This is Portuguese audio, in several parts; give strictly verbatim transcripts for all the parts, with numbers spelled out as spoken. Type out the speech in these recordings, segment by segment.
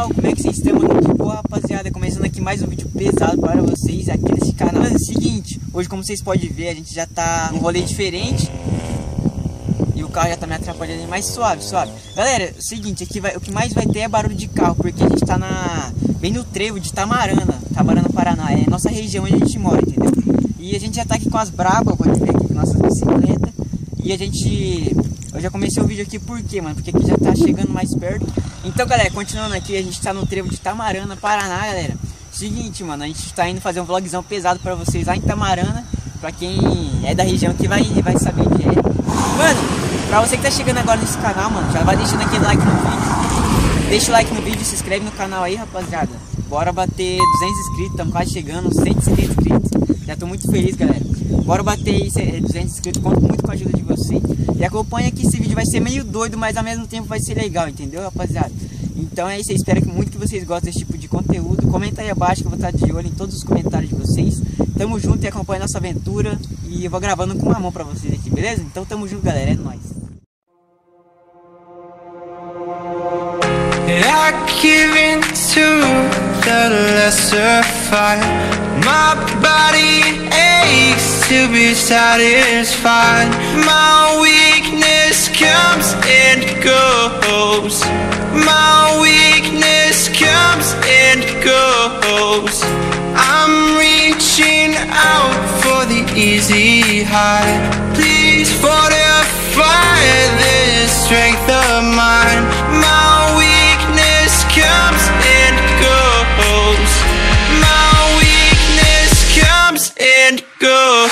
pessoal, como é que vocês estão? Mano, de boa, rapaziada, começando aqui mais um vídeo pesado para vocês aqui nesse canal. Mano, é o seguinte, hoje como vocês podem ver, a gente já tá num rolê diferente e o carro já tá me atrapalhando, mais suave, suave. Galera, é o seguinte, aqui vai, o que mais vai ter é barulho de carro, porque a gente tá na, bem no trevo de Itamarana, Itamarana, Paraná, é a nossa região onde a gente mora, entendeu? E a gente já tá aqui com as brabas, pode ver aqui com nossas bicicletas, e a gente... Eu já comecei o vídeo aqui por quê, mano? Porque aqui já tá chegando mais perto. Então, galera, continuando aqui, a gente tá no trevo de Itamarana, Paraná, galera. Seguinte, mano, a gente tá indo fazer um vlogzão pesado pra vocês lá em Itamarana. Pra quem é da região que vai, vai saber onde é. Mano, pra você que tá chegando agora nesse canal, mano, já vai deixando aquele like no vídeo. Deixa o like no vídeo, se inscreve no canal aí, rapaziada. Bora bater duzentos inscritos, estamos quase chegando, cento e setenta inscritos. Já tô muito feliz, galera. Bora bater aí duzentos inscritos, conto muito com a ajuda de vocês. E acompanha que esse vídeo vai ser meio doido, mas ao mesmo tempo vai ser legal, entendeu, rapaziada? Então é isso aí, espero que muito que vocês gostem desse tipo de conteúdo. Comenta aí abaixo que eu vou estar de olho em todos os comentários de vocês. Tamo junto e acompanha nossa aventura. E eu vou gravando com uma mão pra vocês aqui, beleza? Então tamo junto, galera, é nóis. I give in to the lesser fight. My body aches to be satisfied. My weakness comes and goes. My weakness comes and goes. I'm reaching out for the easy high. Please fortify this strength of mine. My weakness comes and goes. My weakness comes and goes.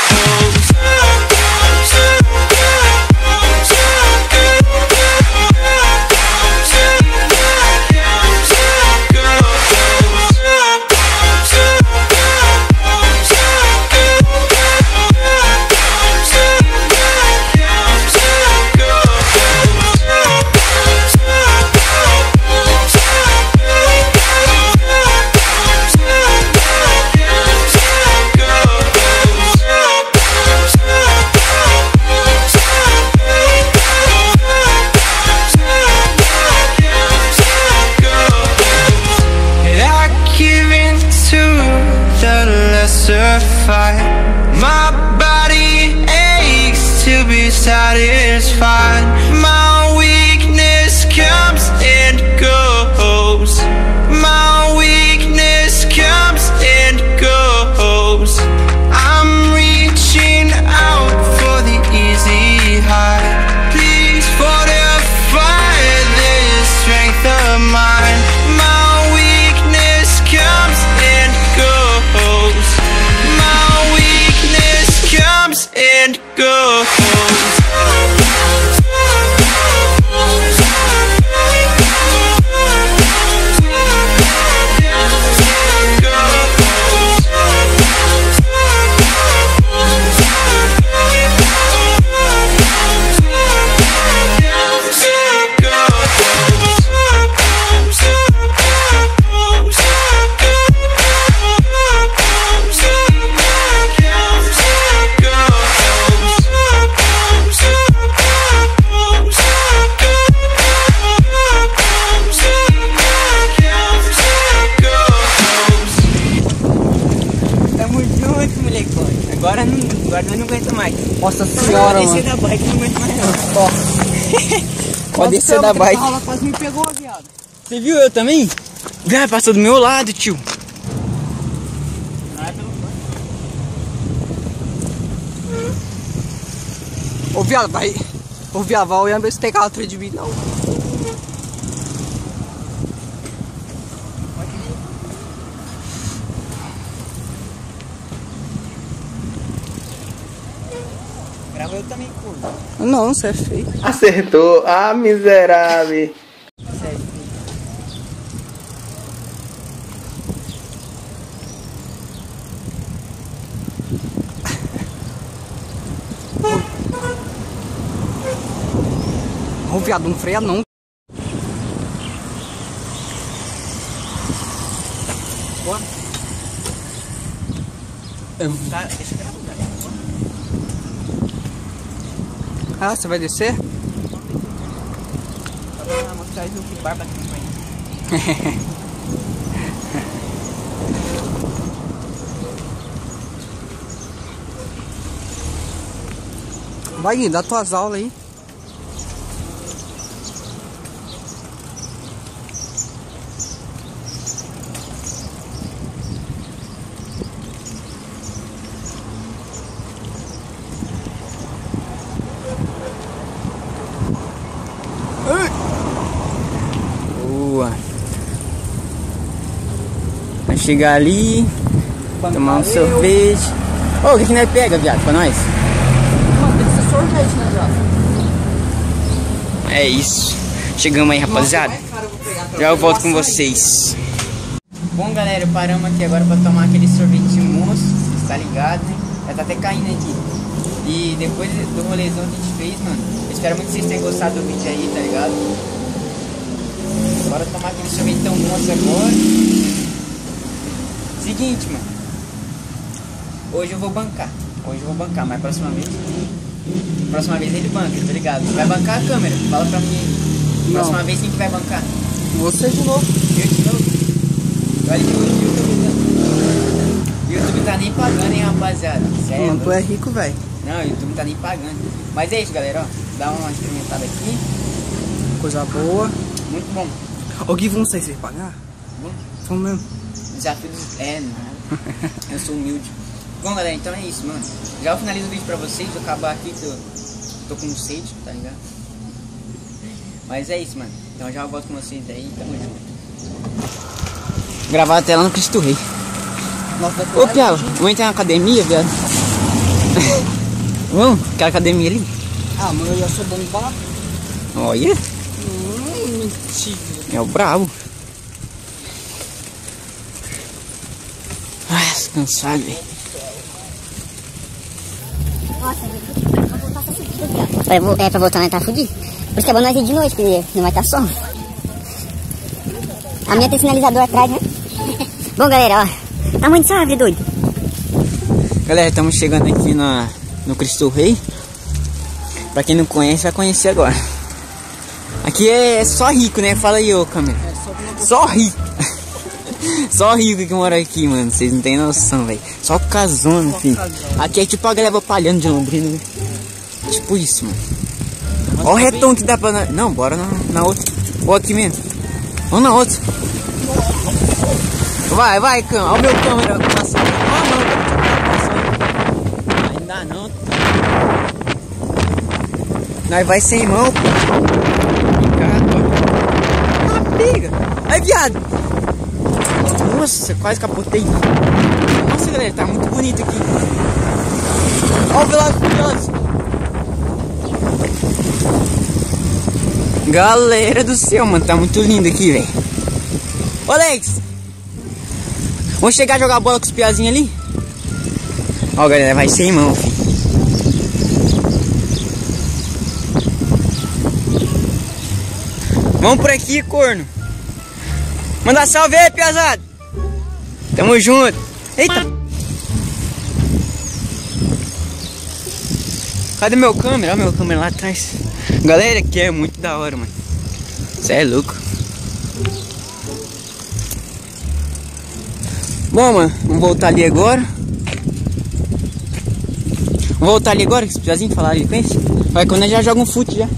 My body aches to be satisfied. My weakness comes and goes. My weakness comes and goes. I'm reaching out for the easy high. Please fortify this strength of mine. My weakness comes and goes. And go. Agora não, agora eu não aguento mais. Nossa senhora, mano. Pode descer da bike, não aguento mais não. Pode descer da bike. Ela quase me pegou, viado. Você viu eu também? Viado, passou do meu lado, tio. Ô, viado, vai. Ô, viado, vai olhando esse carro atrás de mim, não. Grava eu também, curto. Não, você é feio. Acertou, ah, miserável. Sério. Ô, viado, não freia não. Bora. Eu... Tá, deixa eu gravar. Ah, você vai descer? Tá dando uma mostragem do bar pra aqui, Vai, Gui, dá tuas aulas aí. Boa. Vai chegar ali, tomar um sorvete. Ô, oh, o que que nós pega, viado, pra nós? Mano, tem que ser sorvete, né, viado? É isso. Chegamos aí, rapaziada. Já eu volto com vocês. Bom, galera, paramos aqui agora pra tomar aquele sorvetinho moço. Você tá ligado, né? Já tá até caindo aqui. E depois do rolezão que a gente fez, mano, eu espero muito que vocês tenham gostado do vídeo aí, tá ligado? Bora tomar aquele sorvetão moço agora. Seguinte, mano. Hoje eu vou bancar. Hoje eu vou bancar, mas próxima vez... Próxima vez ele banca, tá ligado? Vai bancar a câmera? Fala pra mim aí. Próxima Não. vez quem que vai bancar? Você de novo. Eu de novo. Olha que o YouTube tá... O YouTube tá nem pagando, hein, rapaziada. Sério. Mano, tu é rico, velho. Não, o YouTube não tá nem pagando. Mas é isso, galera, ó. Dá uma experimentada aqui. Coisa boa. Muito bom. Ô, Gui, vamos sair sem pagar? Vamos. Vamos mesmo. Desafio dos... É, não. Eu sou humilde. Bom, galera, então é isso, mano. Já eu finalizo o vídeo pra vocês. Vou acabar aqui que eu tô com sede, tá ligado? Mas é isso, mano. Então já eu volto com vocês aí. Tamo junto. Gravar até lá no Cristo Rei. Nossa, Ô, Piau, vamos entrar na academia, viado? Vamos? Aquela academia ali? Ah, mano, eu já sou bom de falar. Olha. Hum, mentira. É o brabo. Ai, tô cansado, velho. Pra, vo- é, pra voltar nós tá fudido. Por isso que é bom nós ir de noite, porque não vai estar sol. A minha tem sinalizador atrás, né? Bom, galera, ó. Tá muito suave, doido. Galera, estamos chegando aqui na, no Cristo Rei. Pra quem não conhece, vai conhecer agora. Aqui é só rico, né? Fala aí, ô câmera. Só rico. Só rico que mora aqui, mano. Vocês não tem noção, velho. Só casona, filho. Aqui é tipo a galera palhando de Londrina, né? Tipo isso, mano. Olha o retom que dá pra... na- Não, bora na, na outra. Ou aqui mesmo. Vamos na outra. Vai, vai, câmera. Olha o meu câmera. Nossa, não, ainda não. Nós vai sem mão. Ah, pega. Aí, viado. Nossa, quase capotei. Nossa, galera, tá muito bonito aqui. Olha o Velozes e Furiosos. Galera do céu, mano, tá muito lindo aqui, velho. Ô, Alex, vamos chegar a jogar bola com os piazinhos ali? Ó, galera, vai sem mão, filho. Vamos por aqui, corno. Manda salve aí, piazada. Tamo junto. Eita. Cadê meu câmera? Olha meu câmera lá atrás. Galera, aqui é muito da hora, mano. Cê é louco. Bom, mano, vamos voltar ali agora. Vamos voltar ali agora, que os piazinhos falaram ali, conhece? Vai quando nós já joga um fute já.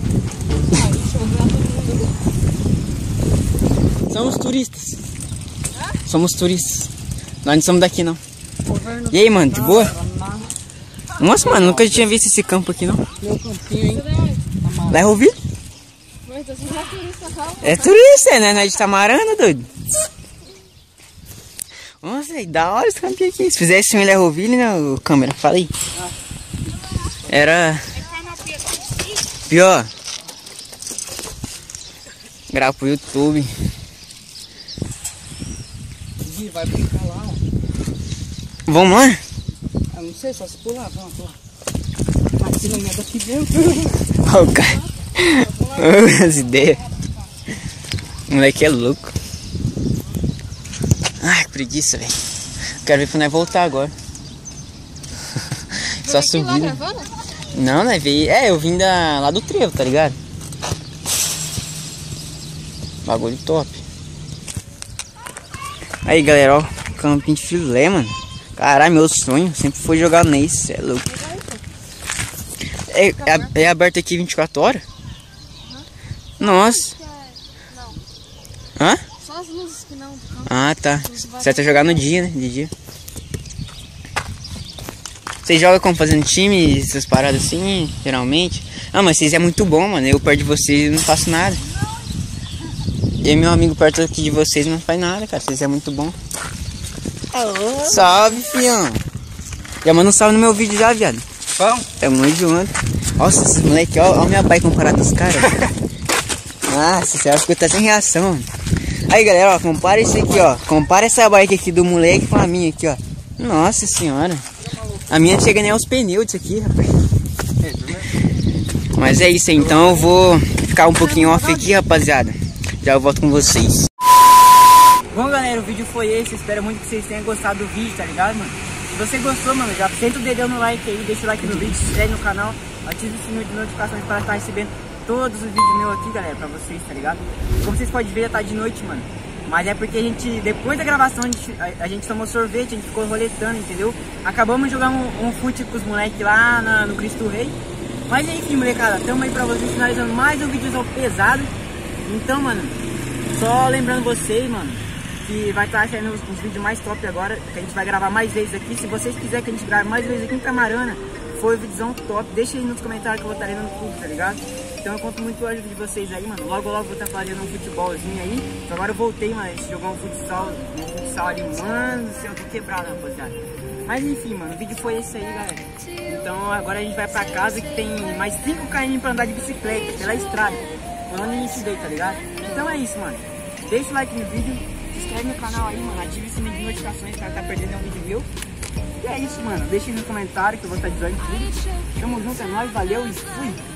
Somos turistas. Somos turistas. Nós não somos daqui, não. E aí, mano, de boa? Nossa, mano, nunca tinha visto esse campo aqui, não. Meu campinho, hein? Lá é Rouville? É turista, né? Não é de Tamarana, doido? Nossa, é da hora esse campinho aqui. Se fizesse um Ilha Rouville, né, o câmera? Fala aí. Era... Pior. Grava pro YouTube. Gui, vai brincar lá, ó. Vamos lá? Ah, não sei, só se pular, vamos pular. Aqui não é daqui dentro. Ó, o cara. Ô, as ideias. O moleque é louco. Ai, que preguiça, velho. Quero ver pra nós voltar agora. Só subir. Não, né? Veio... É, eu vim da... lá do trevo, tá ligado? Bagulho top. Aí, galera, ó. Campinho de filé, mano. Caralho, meu sonho sempre foi jogar nesse, é louco. É, é, é aberto aqui vinte e quatro horas? Uhum. Nossa. Não. Hã? Só as luzes que não. Ah, tá. Certo é jogar no dia, né? De dia. Vocês jogam como? Fazendo time, essas paradas assim, geralmente? Ah, mas vocês é muito bom, mano. Eu perto de vocês não faço nada. E meu amigo perto aqui de vocês não faz nada, cara. Vocês é muito bom. Alô? Salve, fião. Já manda um salve no meu vídeo já, viado. Vamos. Tamo junto. Nossa, esses moleque, ó, ó minha bike comparado dos caras. Nossa, você acha que eu tô sem reação, mano. Aí, galera, ó, compara isso aqui, ó. Compara essa bike aqui do moleque com a minha aqui, ó. Nossa senhora. A minha chega nem aos pneus disso aqui, rapaz. Mas é isso aí, então eu vou ficar um pouquinho off aqui, rapaziada. Já eu volto com vocês. Bom, galera, o vídeo foi esse. Espero muito que vocês tenham gostado do vídeo, tá ligado, mano? Se você gostou, mano, já senta o dedão no like aí, deixa o like no vídeo, se inscreve no canal, ativa o sininho de notificações para estar recebendo todos os vídeos meus aqui, galera, pra vocês, tá ligado? Como vocês podem ver, já tá de noite, mano. Mas é porque a gente, depois da gravação, a gente, a, a gente tomou sorvete, a gente ficou roletando, entendeu? Acabamos de jogar um, um fute com os moleques lá na, no Cristo Rei. Mas enfim, molecada, tamo aí pra vocês finalizando mais um vídeo pesado. Então, mano, só lembrando vocês, mano, que vai estar saindo os, os vídeos mais top agora, que a gente vai gravar mais vezes aqui. Se vocês quiserem que a gente grave mais vezes aqui em Camarana, foi o vídeozão top, deixa aí nos comentários que eu vou estar lendo tudo, tá ligado? Então eu conto muito com a ajuda de vocês aí, mano. Logo logo vou estar fazendo um futebolzinho aí. Então agora eu voltei, mano, a jogar um futsal, um futsal ali, mano, do céu, eu tô quebrado, rapaziada. Mas enfim, mano, o vídeo foi esse aí, galera. Então agora a gente vai pra casa que tem mais cinco quilômetros pra andar de bicicleta, pela estrada. Falando nisso daí, tá ligado? Então é isso, mano. Deixa o like no vídeo, se inscreve no canal aí, mano. Ativa o sininho de notificações pra não tá perdendo nenhum vídeo meu. E é isso, mano. Deixa aí no comentário que eu vou estar dizendo tudo. Tamo junto, é nóis, valeu e fui!